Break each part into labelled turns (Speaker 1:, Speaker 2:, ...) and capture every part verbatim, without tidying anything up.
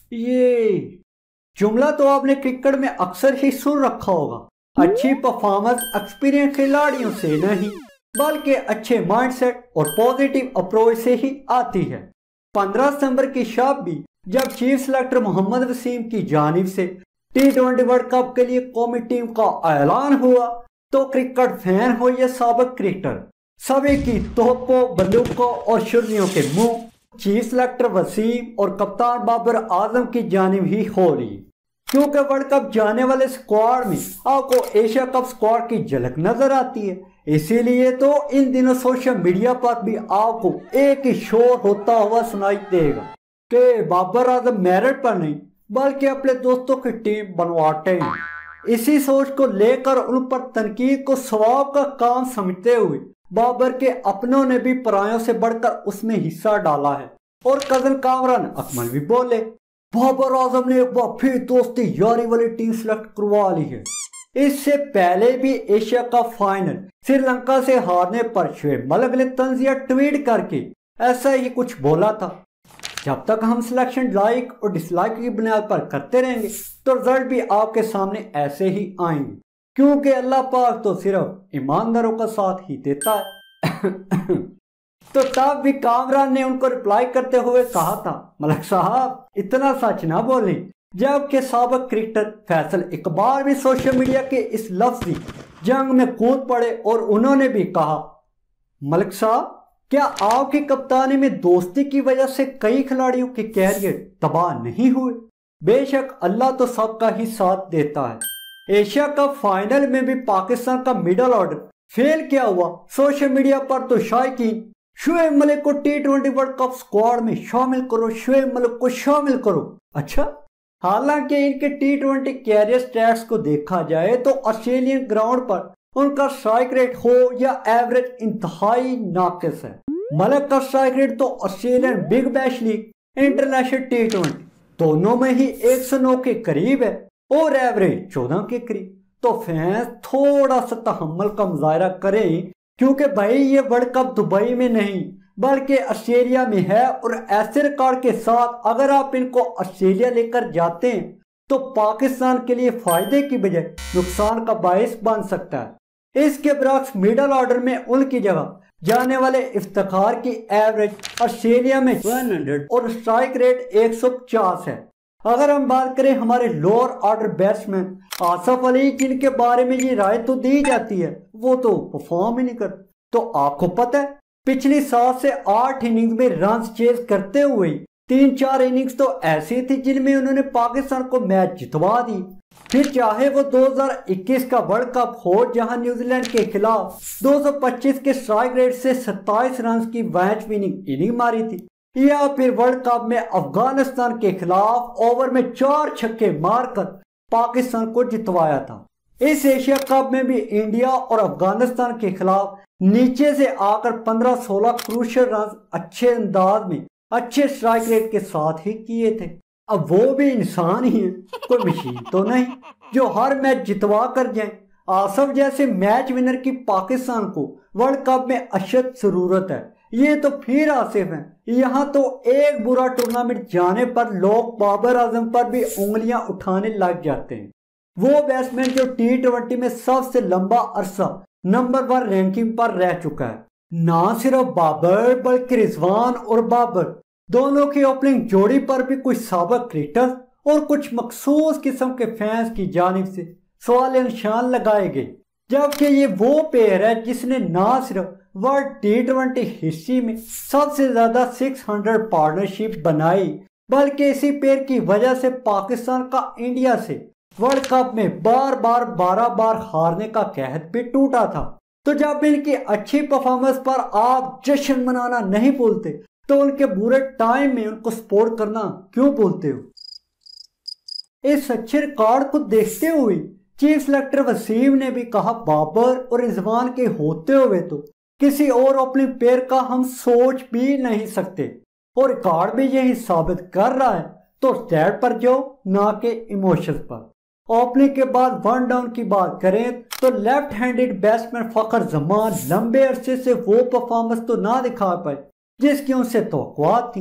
Speaker 1: ये जुमला तो आपने क्रिकेट में अक्सर ही सुन रखा होगा। अच्छी परफॉर्मेंस एक्सपीरियंस खिलाड़ियों से नहीं बल्कि अच्छे माइंडसेट और पॉजिटिव अप्रोच से ही आती है। पंद्रह सितंबर की शाम भी जब चीफ सेलेक्टर मोहम्मद वसीम की जानिब से टी ट्वेंटी वर्ल्ड कप के लिए कौमी टीम का ऐलान हुआ तो क्रिकेट फैन हो या साबिक क्रिकेटर सभी की तोपों, बंदूकों और छुरियों के मुंह चीफ सेलेक्टर वसीम और कप्तान बाबर आजम की जानिब ही हो रही, क्योंकि वर्ल्ड कप जाने वाले स्क्वाड में आपको एशिया कप स्क्वाड की झलक नजर आती है। इसीलिए तो इन दिनों सोशल मीडिया पर भी आपको एक ही शोर होता हुआ सुनाई देगा कि बाबर आजम मेरिट पर नहीं बल्कि अपने दोस्तों की टीम बनवाते हैं। इसी सोच को लेकर उन पर तनकीद को सवाब का काम समझते हुए बाबर के अपनों ने भी परायों से बढ़कर उसमें हिस्सा डाला है। और कजन कामरान अकमल भी बोले, बाबर आजम ने एक बार फिर दोस्ती यारी वाली टीम सिलेक्ट करवा ली है। इससे पहले भी एशिया का फाइनल श्रीलंका से हारने पर शुएब मलिक ने तंजिया ट्वीट करके ऐसा ही कुछ बोला था। जब तक हम सिलेक्शन लाइक और डिसलाइक की बुनियाद पर करते रहेंगे तो रिजल्ट भी आपके सामने ऐसे ही आएंगे, क्योंकि अल्लाह पाक तो सिर्फ ईमानदारों का साथ ही देता है। तो तब भी कामरान ने उनको रिप्लाई करते हुए कहा था, मलिक साहब इतना सच ना बोलें। जबकि साबिक क्रिकेटर फैसल इकबाल भी सोशल मीडिया के इस लफ्जी जंग में कूद पड़े और उन्होंने भी कहा, मलिक साहब क्या आपकी कप्तानी में दोस्ती की वजह से कई खिलाड़ियों के कैरियर तबाह नहीं हुए? बेशक अल्लाह तो सबका ही साथ देता है। एशिया कप फाइनल में भी पाकिस्तान का मिडल ऑर्डर फेल क्या हुआ? सोशल मीडिया पर तो शायकीन शुएब मलिक को T twenty world cup squad में शामिल करो, शुएब मलिक को शामिल करो। अच्छा, हालांकि इनके टी ट्वेंटी कैरियर स्टैट्स को देखा जाए तो ऑस्ट्रेलियन ग्राउंड पर उनका स्ट्राइक रेट हो या एवरेज इंतहाई नाकिस है। मलिक का स्ट्राइक रेट तो Australian Big Bash League international T twenty दोनों में ही एक सौ नौ के करीब है और एवरेज चौदह के करीब। तो फैंस थोड़ा सा तहम्मुल का मुजाहरा करें, क्योंकि भाई ये वर्ल्ड कप दुबई में नहीं बल्कि ऑस्ट्रेलिया में है और ऐसे रिकॉर्ड के साथ अगर आप इनको ऑस्ट्रेलिया लेकर जाते हैं तो पाकिस्तान के लिए फायदे की बजाय नुकसान का बायस बन सकता है। इसके बरक्स मिडल ऑर्डर में उनकी जगह जाने वाले इफ्तिखार की एवरेज ऑस्ट्रेलिया में सौ और स्ट्राइक रेट एक सौ पचास है। अगर हम बात करें हमारे lower order batsman Asif Ali, जिनके बारे में ये राय तो दी जाती है, वो तो परफॉर्म ही नहीं करते। तो आपको पता है पिछली सात से आठ इनिंग्स में रन चेज करते हुए तीन चार इनिंग्स तो ऐसी थी जिनमें उन्होंने पाकिस्तान को मैच जितवा दी। फिर चाहे वो दो हज़ार इक्कीस का वर्ल्ड कप हो जहां न्यूजीलैंड के खिलाफ दो सौ पच्चीस के स्ट्राइक रेट से सत्ताईस रन की मैच विनिंग इनिंग मारी थी, या फिर वर्ल्ड कप में अफगानिस्तान के खिलाफ ओवर में चार छक्के मारकर पाकिस्तान को जितवाया था। इस एशिया कप में भी इंडिया और अफगानिस्तान के खिलाफ नीचे से आकर पंद्रह सोलह क्रूशियल रन अच्छे अंदाज में अच्छे स्ट्राइक रेट के साथ ही किए थे। अब वो भी इंसान ही है, कोई मशीन तो नहीं जो हर मैच जितवा कर जाए। आसिफ जैसे मैच विनर की पाकिस्तान को वर्ल्ड कप में अशद जरूरत है। ये तो फिर आसिफ हैं। यहाँ तो एक बुरा टूर्नामेंट जाने पर लोग बाबर आजम पर भी उंगलियां उठाने लग जाते हैं। वो बैट्समैन जो टी ट्वेंटी में सबसे लंबा अरसा नंबर वन रैंकिंग पर रह चुका है। ना सिर्फ बाबर बल्कि रिजवान और बाबर दोनों की ओपनिंग जोड़ी पर भी कुछ साबिक क्रिकेटर और कुछ मखसूस किस्म के फैंस की जानिब से सवाल निशान लगाए गए। जबकि ये वो पेयर है जिसने ना सिर्फ वर्ल्ड टी ट्वेंटी हिस्ट्री में सबसे ज्यादा छह सौ पार्टनरशिप बनाई बल्कि इसी पेयर की वजह से पाकिस्तान का इंडिया से वर्ल्ड कप में बार बार बारह बार हारने का कहत भी टूटा था। तो जब इनकी अच्छी परफॉर्मेंस पर आप जश्न मनाना नहीं भूलते तो उनके बुरे टाइम में उनको सपोर्ट करना क्यों भूलते हो? इस अच्छे रिकॉर्ड को देखते हुए चीफ सेलेक्टर वसीम ने भी कहा, बाबर और रिजवान के होते हुए तो किसी और ओपनिंग पेयर का हम सोच भी नहीं सकते और रिकॉर्ड भी यही साबित कर रहा है। तो स्टैट पर जाओ ना के इमोशंस पर। ओपनिंग के बाद वन डाउन की बात करें तो left handed batsman Fakhar Zaman लंबे अरसे से वो परफॉर्मेंस तो ना दिखा पाए जिसकी उनसे तवक्कुआत थी।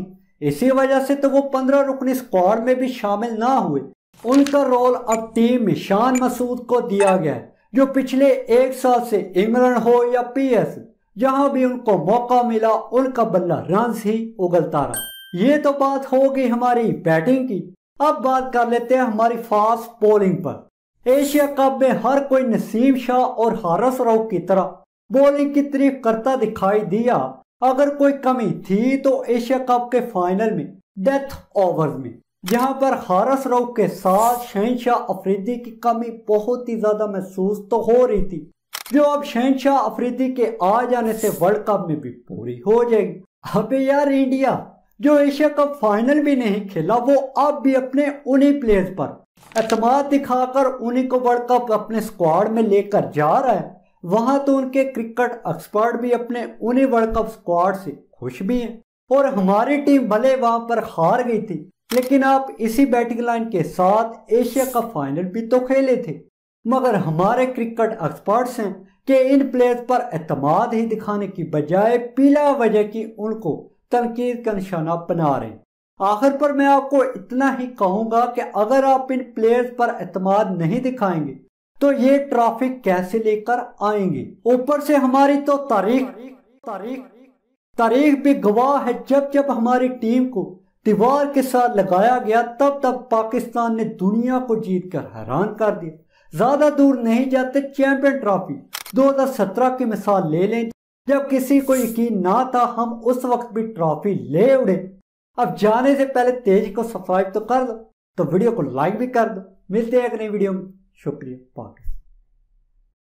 Speaker 1: इसी वजह से तो वो पंद्रह रुकनी स्क्वाड में भी शामिल ना हुए। उनका रोल अब टीम में शान मसूद को दिया गया है, जो पिछले एक साल से इंग्लैंड हो या पीएस, जहां भी उनको मौका मिला उनका बल्ला रन ही उगलता रहा। ये तो बात हो गई हमारी बैटिंग की। अब बात कर लेते हैं हमारी फास्ट बॉलिंग पर। एशिया कप में हर कोई नसीम शाह और हारिस रऊफ की तरह बॉलिंग की तारीफ करता दिखाई दिया। अगर कोई कमी थी तो एशिया कप के फाइनल में डेथ ओवर्स में, जहां पर हारिस रऊफ के साथ शहनशाह अफरीदी की कमी बहुत ही ज्यादा महसूस तो हो रही थी, जो अब शहनशाह अफरीदी के आ जाने से वर्ल्ड कप में भी पूरी हो जाएगी। अबे यार, इंडिया जो एशिया कप फाइनल भी नहीं खेला, वो अब भी अपने उन्हीं प्लेयर्स पर एतमाद दिखाकर उन्हीं को वर्ल्ड कप अपने स्क्वाड में लेकर जा रहा है। वहां तो उनके क्रिकेट एक्सपर्ट भी अपने उन्हीं वर्ल्ड कप स्क्वाड से खुश भी हैं। और हमारी टीम भले वहां पर हार गई थी, लेकिन आप इसी बैटिंग लाइन के साथ एशिया कप फाइनल भी तो खेले थे। मगर हमारे क्रिकेट एक्सपर्ट्स हैं कि इन प्लेयर्स पर एतमाद ही दिखाने की बजाय बिला वजह की उनको तनकीद का निशाना बना रहे हैं। आखिर पर मैं आपको इतना ही कहूंगा कि अगर आप इन प्लेयर्स पर एतमाद नहीं दिखाएंगे तो ये ट्रॉफी कैसे लेकर आएंगे। ऊपर से हमारी तो तारीख तारीख तारीख भी गवाह है, जब जब हमारी टीम को दीवार के साथ लगाया गया तब तब पाकिस्तान ने दुनिया को जीत कर हैरान कर दिया। ज्यादा दूर नहीं जाते, चैंपियन ट्रॉफी दो हज़ार सत्रह की मिसाल ले लें, जब किसी को यकीन ना था, हम उस वक्त भी ट्रॉफी ले उड़े। अब जाने से पहले तेज को सब्सक्राइब तो कर दो, तो वीडियो को लाइक भी कर दो। मिलते हैं एक नई वीडियो में। शुक्रिया। पाकिस्तान।